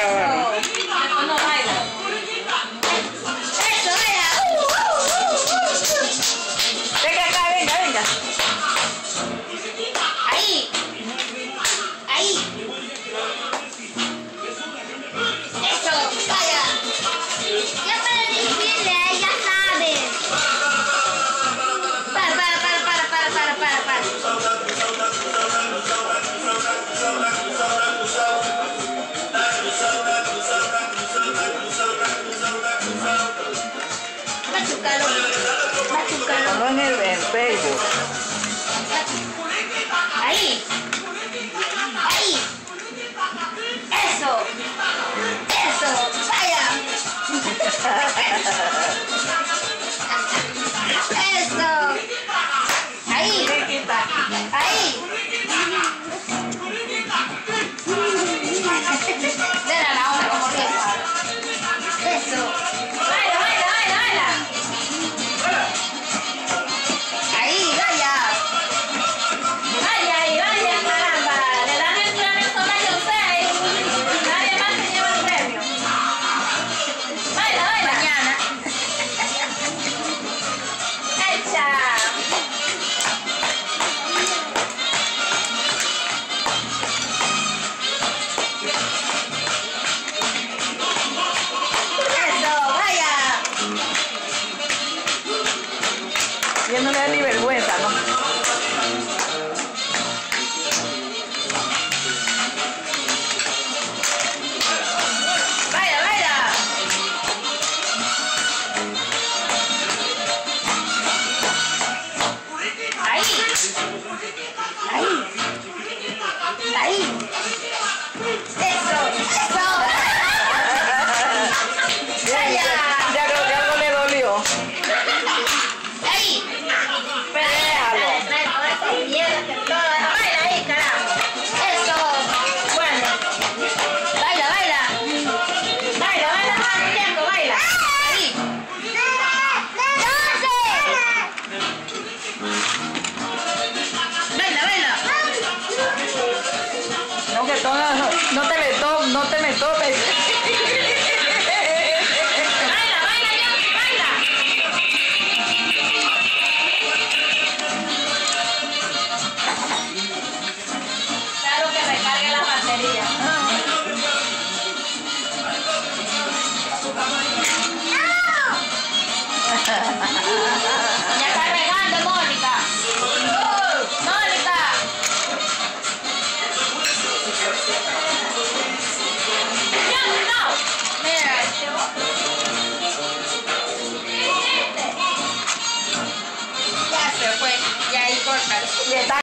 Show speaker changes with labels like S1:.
S1: grabar.
S2: No baila. Eso, baila.
S1: Venga acá, venga, venga.
S2: Ahí. Ahí. Eso, vaya. Ya para decirle, ya saben. Para. Machucalo.
S1: No en el Facebook.
S2: Ahí. Eso. Vaya. Eso. Ahí. Dale la onda como que eso. Baila. Ahí, vaya, caramba. Le dan el premio solamente a ustedes. Nadie más se lleva el premio. Baila. Mañana. Echa. Eso, vaya.
S1: Y él no le da ni vergüenza, ¿no?
S2: Baila. Ahí. Eso.
S1: Ya creo que algo le dolió.
S2: Ahí.
S1: Déjalo.
S2: Baila ahí, carajo. Eso. Bueno. Baila más tiempo, baila. Ahí. Baila.
S1: No, que no te me topes.
S2: Baila. Claro que recargue las baterías. Ya está regando, Mónica. No. Mira, ya se fue. Y ahí corta.